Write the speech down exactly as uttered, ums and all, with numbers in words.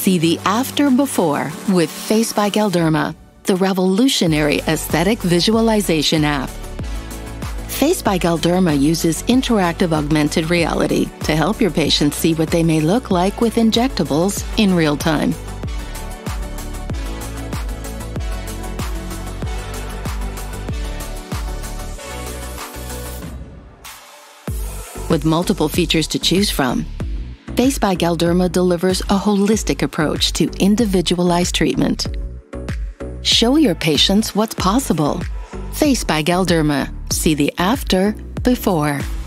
See the after-before with Face by Galderma, the revolutionary aesthetic visualization app. Face by Galderma uses interactive augmented reality to help your patients see what they may look like with injectables in real time. With multiple features to choose from, Face by Galderma delivers a holistic approach to individualized treatment. Show your patients what's possible. Face by Galderma. See the after, before.